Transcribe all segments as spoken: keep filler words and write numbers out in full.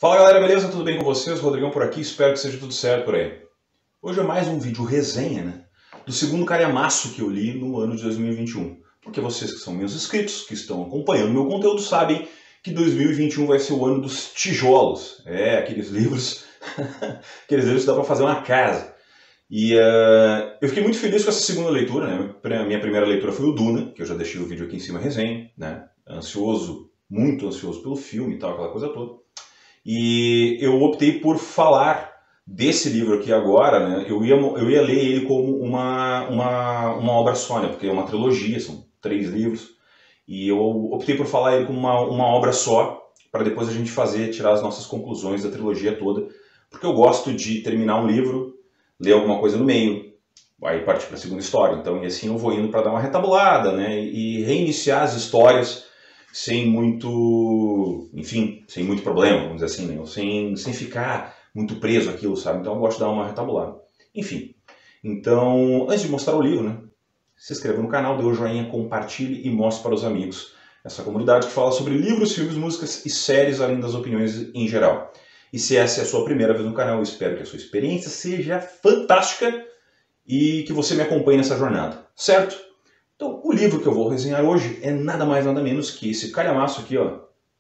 Fala galera, beleza? Tudo bem com vocês? Rodrigão por aqui, espero que seja tudo certo por aí. Hoje é mais um vídeo resenha, né? Do segundo calhamaço que eu li no ano de dois mil e vinte e um. Porque vocês que são meus inscritos, que estão acompanhando meu conteúdo, sabem que dois mil e vinte e um vai ser o ano dos tijolos. É, aqueles livros, aqueles livros que dá pra fazer uma casa. E uh, eu fiquei muito feliz com essa segunda leitura, né? A minha primeira leitura foi o Duna, que eu já deixei o vídeo aqui em cima resenha, né? Ansioso, muito ansioso pelo filme e tal, aquela coisa toda. E eu optei por falar desse livro aqui agora, né? Eu ia, eu ia ler ele como uma, uma, uma obra só, né? Porque é uma trilogia, são três livros. E eu optei por falar ele como uma, uma obra só, para depois a gente fazer, tirar as nossas conclusões da trilogia toda. Porque eu gosto de terminar um livro, ler alguma coisa no meio, aí partir para a segunda história. Então, e assim eu vou indo para dar uma retabulada, né? E reiniciar as histórias sem muito, enfim, sem muito problema, vamos dizer assim, né? sem, sem ficar muito preso àquilo, sabe? Então eu gosto de dar uma retabulada. Enfim, então, antes de mostrar o livro, né? Se inscreva no canal, dê o joinha, compartilhe e mostre para os amigos essa comunidade que fala sobre livros, filmes, músicas e séries, além das opiniões em geral. E se essa é a sua primeira vez no canal, eu espero que a sua experiência seja fantástica e que você me acompanhe nessa jornada, certo? Então, o livro que eu vou resenhar hoje é nada mais nada menos que esse calhamaço aqui, ó.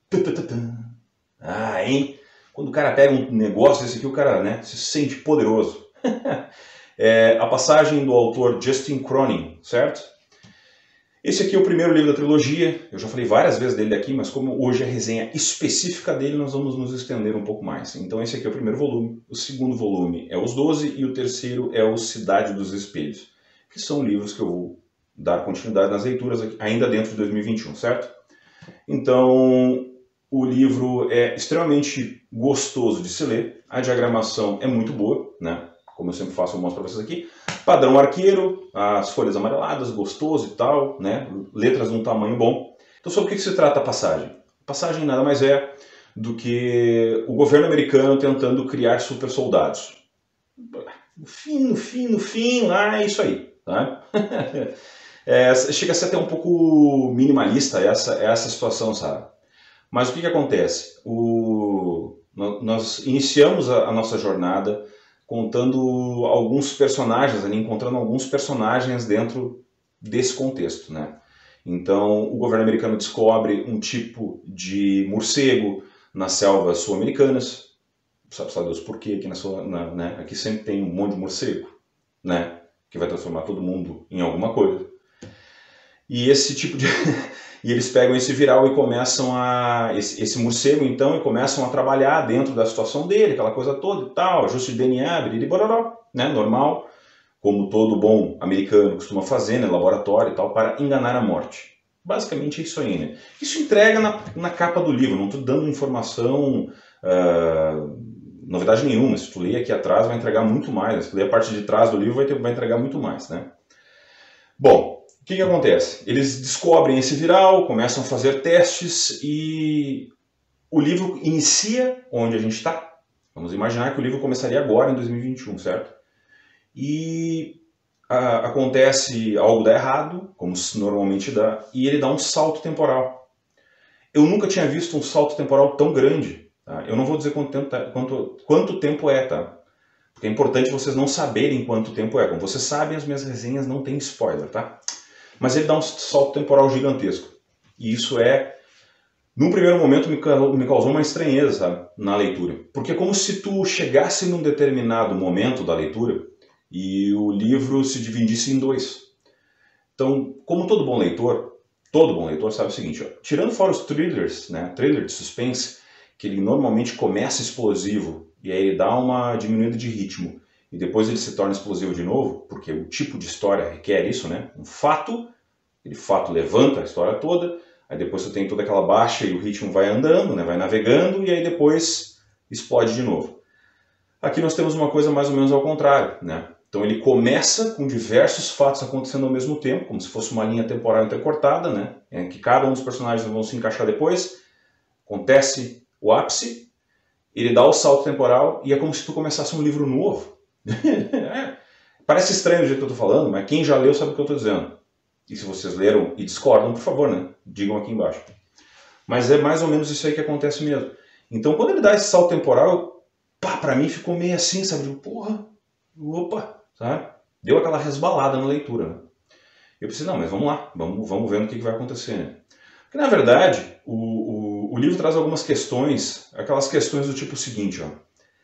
Ah, hein? Quando o cara pega um negócio desse aqui, o cara, né, se sente poderoso. É a passagem do autor Justin Cronin, certo? Esse aqui é o primeiro livro da trilogia. Eu já falei várias vezes dele aqui, mas como hoje é resenha específica dele, nós vamos nos estender um pouco mais. Então esse aqui é o primeiro volume, o segundo volume é Os Doze e o terceiro é o Cidade dos Espelhos, que são livros que eu vou dar continuidade nas leituras aqui, ainda dentro de dois mil e vinte e um, certo? Então, o livro é extremamente gostoso de se ler, a diagramação é muito boa, né? Como eu sempre faço, eu mostro para vocês aqui. Padrão arqueiro, as folhas amareladas, gostoso e tal, né? Letras de um tamanho bom. Então, sobre o que se trata a passagem? A passagem nada mais é do que o governo americano tentando criar super soldados. No fim, no fim, no fim, lá é isso aí, tá? É, chega a ser até um pouco minimalista essa, essa situação, sabe? Mas o que, que acontece? O, nós iniciamos a, a nossa jornada contando alguns personagens, ali, encontrando alguns personagens dentro desse contexto, né? Então, o governo americano descobre um tipo de morcego nas selvas sul-americanas. Sabe, sabe Deus por quê? Aqui, na sua, na, né? Aqui sempre tem um monte de morcego, né? Que vai transformar todo mundo em alguma coisa. E esse tipo de... e eles pegam esse viral e começam a... Esse, esse morcego, então, e começam a trabalhar dentro da situação dele, aquela coisa toda e tal, ajuste de D N A, biriri, bororó, né? Normal, como todo bom americano costuma fazer, né? Laboratório e tal, para enganar a morte. Basicamente é isso aí, né? Isso entrega na, na capa do livro, não estou dando informação... Uh, novidade nenhuma, se tu ler aqui atrás vai entregar muito mais, se tu ler a parte de trás do livro vai, ter, vai entregar muito mais, né? Bom, o que que acontece? Eles descobrem esse viral, começam a fazer testes e o livro inicia onde a gente está. Vamos imaginar que o livro começaria agora, em dois mil e vinte e um, certo? E a, acontece algo dá errado, como normalmente dá, e ele dá um salto temporal. Eu nunca tinha visto um salto temporal tão grande. Tá? Eu não vou dizer quanto tempo, tá, quanto, quanto tempo é, tá? Porque é importante vocês não saberem quanto tempo é. Como vocês sabem, as minhas resenhas não tem spoiler, tá? Mas ele dá um salto temporal gigantesco. E isso é, num primeiro momento, me causou uma estranheza, sabe? Na leitura. Porque é como se tu chegasse num determinado momento da leitura e o livro se dividisse em dois. Então, como todo bom leitor, todo bom leitor sabe o seguinte, ó, tirando fora os thrillers, né? Thriller de suspense, que ele normalmente começa explosivo e aí ele dá uma diminuída de ritmo e depois ele se torna explosivo de novo, porque o tipo de história requer isso, né? Um fato, ele fato levanta a história toda, aí depois você tem toda aquela baixa e o ritmo vai andando, né? Vai navegando e aí depois explode de novo. Aqui nós temos uma coisa mais ou menos ao contrário, né? Então ele começa com diversos fatos acontecendo ao mesmo tempo, como se fosse uma linha temporal intercortada, né? Em que cada um dos personagens vão se encaixar depois, acontece o ápice, ele dá o salto temporal e é como se tu começasse um livro novo. É. Parece estranho do jeito que eu estou falando, mas quem já leu sabe o que eu estou dizendo. E se vocês leram e discordam, por favor, né? Digam aqui embaixo. Mas é mais ou menos isso aí que acontece mesmo. Então, quando ele dá esse salto temporal, pá, pra mim ficou meio assim, sabe? Tipo, porra, opa, sabe? Deu aquela resbalada na leitura, né? Eu pensei, não, mas vamos lá, vamos, vamos ver o que, que vai acontecer, né? Porque, na verdade, o, o, o livro traz algumas questões, aquelas questões do tipo seguinte, ó.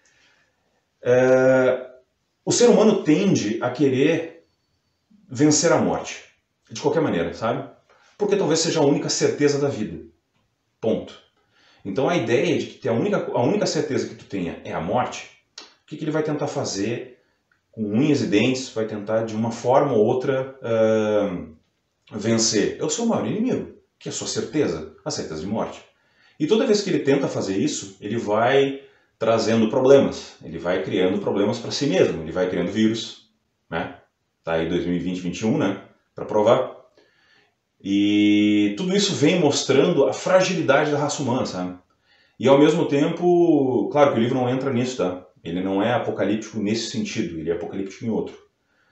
É, o ser humano tende a querer vencer a morte, de qualquer maneira, sabe? Porque talvez seja a única certeza da vida. Ponto. Então a ideia de que a única, a única certeza que tu tenha é a morte, o que, que ele vai tentar fazer com unhas e dentes, vai tentar de uma forma ou outra uh, vencer. É o seu maior inimigo, que é a sua certeza, a certeza de morte. E toda vez que ele tenta fazer isso, ele vai trazendo problemas, ele vai criando problemas para si mesmo, ele vai criando vírus, né? Tá aí dois mil e vinte, dois mil e vinte e um, né? Para provar. E tudo isso vem mostrando a fragilidade da raça humana, sabe? E ao mesmo tempo, claro que o livro não entra nisso, tá? Ele não é apocalíptico nesse sentido, ele é apocalíptico em outro.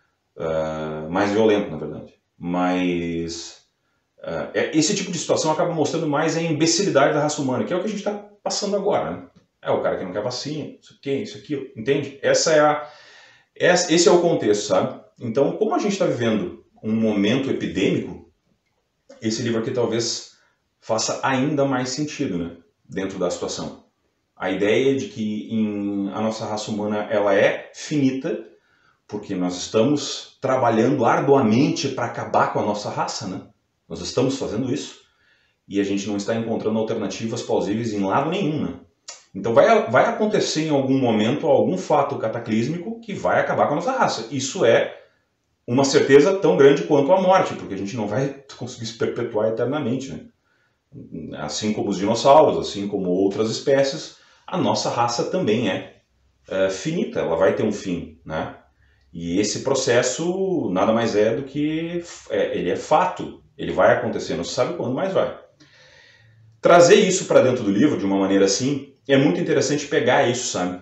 Uh, mais violento, na verdade. Mas uh, esse tipo de situação acaba mostrando mais a imbecilidade da raça humana, que é o que a gente está passando agora, né? É o cara que não quer vacina, isso aqui, isso aqui, entende? Essa é a, esse é o contexto, sabe? Então, como a gente está vivendo um momento epidêmico, esse livro aqui talvez faça ainda mais sentido, né, dentro da situação. A ideia de que em, a nossa raça humana ela é finita, porque nós estamos trabalhando arduamente para acabar com a nossa raça, né? Nós estamos fazendo isso e a gente não está encontrando alternativas plausíveis em lado nenhum, né? Então vai, vai acontecer em algum momento algum fato cataclísmico que vai acabar com a nossa raça. Isso é uma certeza tão grande quanto a morte, porque a gente não vai conseguir se perpetuar eternamente, né? Assim como os dinossauros, assim como outras espécies, a nossa raça também é, é finita, ela vai ter um fim, né? E esse processo nada mais é do que, é, ele é fato, ele vai acontecer, não se sabe quando, mas vai. Trazer isso para dentro do livro de uma maneira assim, é muito interessante pegar isso, sabe?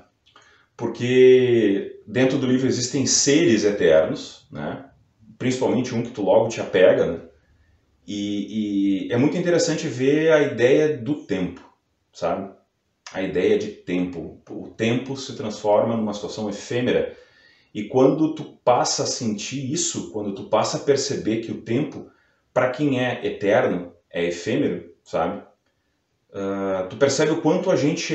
Porque dentro do livro existem seres eternos, né? Principalmente um que tu logo te apega, né? E, e é muito interessante ver a ideia do tempo, sabe? A ideia de tempo. O tempo se transforma numa situação efêmera. E quando tu passa a sentir isso, quando tu passa a perceber que o tempo, para quem é eterno, é efêmero, sabe? Uh, tu percebe o quanto a gente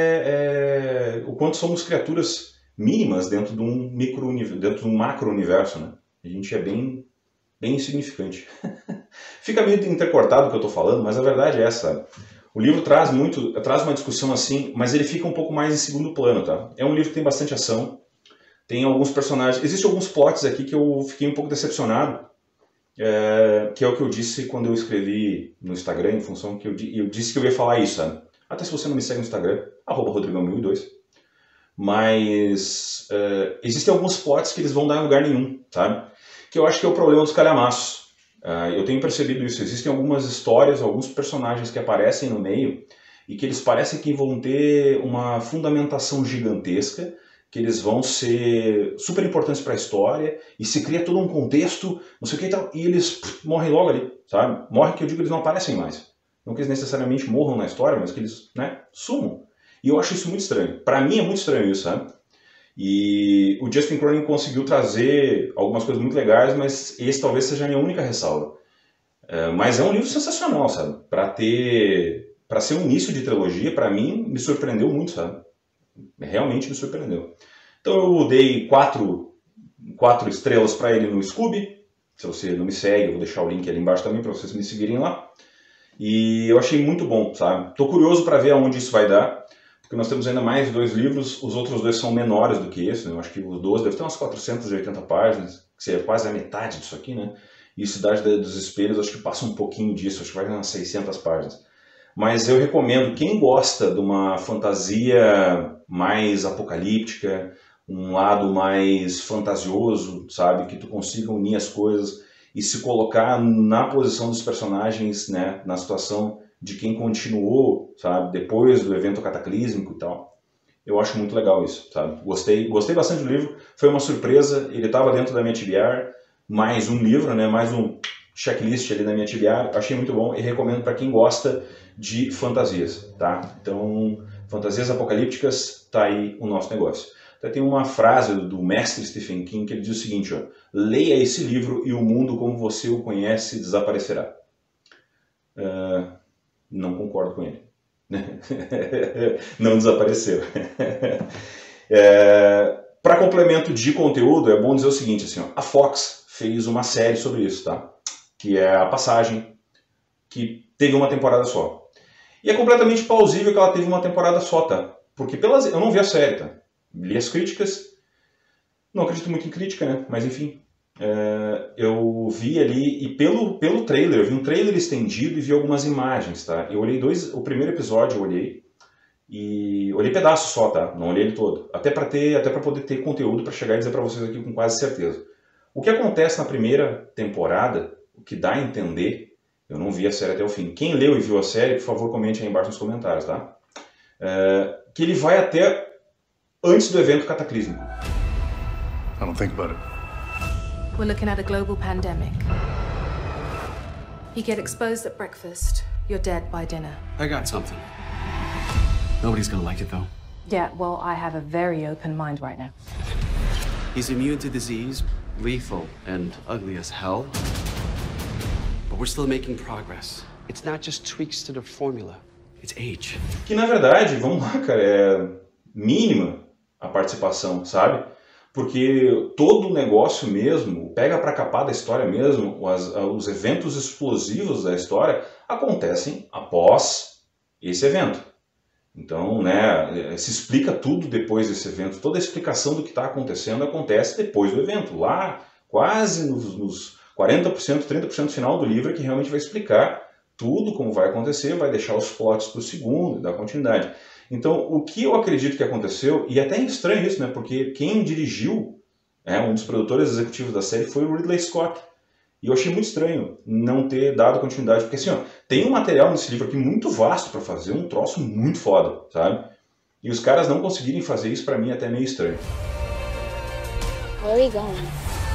é, é... o quanto somos criaturas mínimas dentro de um micro dentro de um macro universo, né? A gente é bem, bem insignificante. Fica meio intercortado o que eu estou falando, mas a verdade é essa. O livro traz muito, traz uma discussão assim, mas ele fica um pouco mais em segundo plano, tá? É um livro que tem bastante ação, tem alguns personagens, existem alguns plots aqui que eu fiquei um pouco decepcionado, é, que é o que eu disse quando eu escrevi no Instagram, em função que eu, eu disse que eu ia falar isso, sabe? Até se você não me segue no Instagram, arroba rodrigão mil e dois. Mas é, existem alguns plots que eles vão dar em lugar nenhum, sabe? Que eu acho que é o problema dos calhamaços. Uh, eu tenho percebido isso. Existem algumas histórias, alguns personagens que aparecem no meio e que eles parecem que vão ter uma fundamentação gigantesca, que eles vão ser super importantes para a história e se cria todo um contexto, não sei o que e tal, e eles pff, morrem logo ali, sabe? Morrem que eu digo, eles não aparecem mais. Não que eles necessariamente morram na história, mas que eles, né, sumam. E eu acho isso muito estranho. Para mim é muito estranho isso, sabe? E o Justin Cronin conseguiu trazer algumas coisas muito legais, mas esse talvez seja a minha única ressalva. É, mas é um livro sensacional, sabe? Para ter, para ser um início de trilogia, para mim me surpreendeu muito, sabe? Realmente me surpreendeu. Então eu dei quatro, quatro estrelas para ele no Scooby. Se você não me segue, eu vou deixar o link ali embaixo também para vocês me seguirem lá. E eu achei muito bom, sabe? Tô curioso para ver aonde isso vai dar. Porque nós temos ainda mais dois livros, os outros dois são menores do que esse, né? Eu acho que os dois devem ter umas quatrocentas e oitenta páginas, que seria quase a metade disso aqui, né? E Cidade dos Espelhos acho que passa um pouquinho disso, acho que vai ter umas seiscentas páginas. Mas eu recomendo, quem gosta de uma fantasia mais apocalíptica, um lado mais fantasioso, sabe? Que tu consiga unir as coisas e se colocar na posição dos personagens, né? Na situação de quem continuou, sabe, depois do evento cataclísmico e tal. Eu acho muito legal isso, sabe? Gostei, gostei bastante do livro, foi uma surpresa, ele estava dentro da minha T B R, mais um livro, né, mais um checklist ali na minha T B R, achei muito bom e recomendo para quem gosta de fantasias, tá? Então, Fantasias apocalípticas, tá aí o nosso negócio. Até tem uma frase do mestre Stephen King que ele diz o seguinte, ó, leia esse livro e o mundo como você o conhece desaparecerá. Uh, não concordo com ele. Não desapareceu. É, para complemento de conteúdo, é bom dizer o seguinte, assim, ó, a Fox fez uma série sobre isso, tá? Que é A Passagem, que teve uma temporada só. E é completamente plausível que ela teve uma temporada só, tá? Porque pelas... eu não vi a série, tá? Li as críticas, não acredito muito em crítica, né? Mas enfim, é, eu vi ali, e pelo, pelo trailer, eu vi um trailer estendido e vi algumas imagens, tá? Eu olhei dois, o primeiro episódio eu olhei, e olhei pedaços só, tá? Não olhei ele todo. Até para ter, até para poder ter conteúdo para chegar e dizer para vocês aqui com quase certeza. O que acontece na primeira temporada, o que dá a entender, eu não vi a série até o fim. Quem leu e viu a série, por favor, comente aí embaixo nos comentários, tá? É, que ele vai até antes do evento cataclísmico. I don't think about it. We're looking at a global pandemic. You get exposed at breakfast, you're dead by dinner. I got something. Nobody's gonna like it, though. Yeah, well, I have a very open mind right now. He's immune to disease, lethal, and ugly as hell. But we're still making progress. It's not just tweaks to the formula, it's age. Que, na verdade, vamos lá, cara, é mínima a participação, sabe? Porque todo o negócio mesmo, pega para capar da história mesmo, os, os eventos explosivos da história acontecem após esse evento. Então, né, se explica tudo depois desse evento, toda a explicação do que está acontecendo acontece depois do evento. Lá, quase nos, nos quarenta por cento, trinta por cento final do livro é que realmente vai explicar tudo como vai acontecer, vai deixar os plots para o segundo e dar continuidade. Então, o que eu acredito que aconteceu, e até é estranho isso, né, porque quem dirigiu, é, um dos produtores executivos da série foi o Ridley Scott. E eu achei muito estranho não ter dado continuidade, porque assim, ó, tem um material nesse livro aqui muito vasto para fazer, um troço muito foda, sabe? E os caras não conseguirem fazer isso, para mim, é até meio estranho. Where are we going?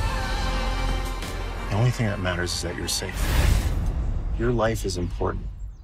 The only thing that matters is that you're safe. Your life is important.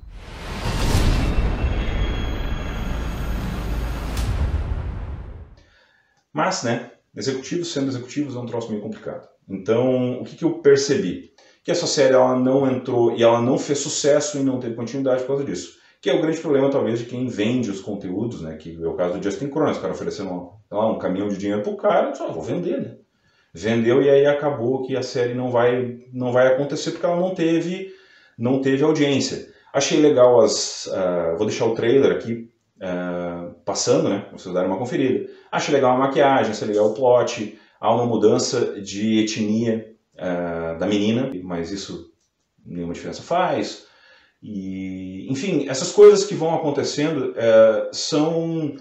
Mas, né, executivos sendo executivos é um troço meio complicado. Então, o que, que eu percebi? Que essa série ela não entrou e ela não fez sucesso e não teve continuidade por causa disso. Que é o grande problema, talvez, de quem vende os conteúdos, né? Que é o caso do Justin Cronin, o cara oferecendo um, lá, um caminhão de dinheiro pro cara, só vou vender, né? Vendeu e aí acabou que a série não vai, não vai acontecer porque ela não teve, não teve audiência. Achei legal as... Uh, vou deixar o trailer aqui uh, passando, né? Pra vocês darem uma conferida. Achei legal a maquiagem, achei legal o plot. Há uma mudança de etnia uh, da menina, mas isso nenhuma diferença faz. E, enfim, essas coisas que vão acontecendo uh, são...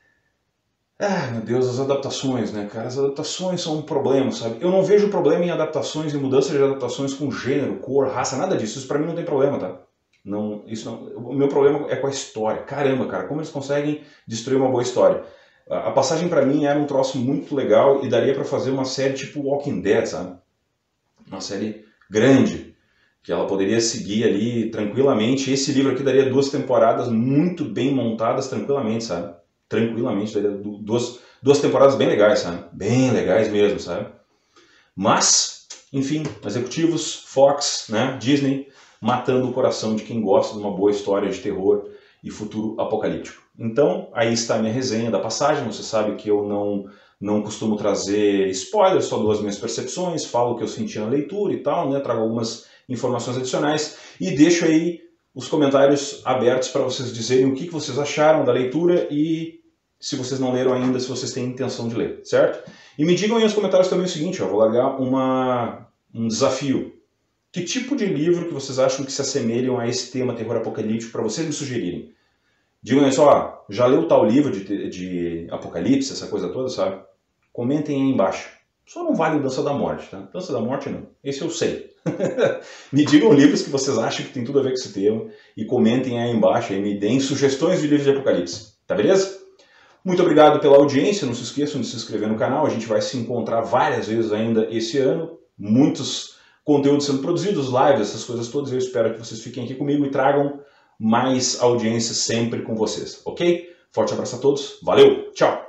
Ah, meu Deus, as adaptações, né, cara? As adaptações são um problema, sabe? Eu não vejo problema em adaptações, em mudança de adaptações com gênero, cor, raça, nada disso. Isso pra mim não tem problema, tá? Não, isso não... O meu problema é com a história. Caramba, cara, como eles conseguem destruir uma boa história? A Passagem pra mim era um troço muito legal e daria pra fazer uma série tipo Walking Dead, sabe? Uma série grande, que ela poderia seguir ali tranquilamente. Esse livro aqui daria duas temporadas muito bem montadas tranquilamente, sabe? Tranquilamente, daria duas, duas temporadas bem legais, sabe? Bem legais mesmo, sabe? Mas, enfim, executivos, Fox, né? Disney, matando o coração de quem gosta de uma boa história de terror e futuro apocalíptico. Então, aí está a minha resenha da Passagem. Você sabe que eu não, não costumo trazer spoilers, só dou as minhas percepções, falo o que eu senti na leitura e tal, né? Trago algumas informações adicionais e deixo aí os comentários abertos para vocês dizerem o que vocês acharam da leitura e se vocês não leram ainda, se vocês têm intenção de ler, certo? E me digam aí nos comentários também o seguinte, ó, vou largar uma, um desafio. Que tipo de livro que vocês acham que se assemelham a esse tema terror apocalíptico para vocês me sugerirem? Digam aí só, já leu tal livro de, de Apocalipse, essa coisa toda, sabe? Comentem aí embaixo. Só não vale o Dança da Morte, tá? Dança da Morte não, esse eu sei. Me digam livros que vocês acham que tem tudo a ver com esse tema e comentem aí embaixo e me deem sugestões de livros de Apocalipse, tá beleza? Muito obrigado pela audiência, não se esqueçam de se inscrever no canal, a gente vai se encontrar várias vezes ainda esse ano, muitos conteúdos sendo produzidos, lives, essas coisas todas, eu espero que vocês fiquem aqui comigo e tragam mais audiência sempre com vocês, ok? Forte abraço a todos, valeu, tchau!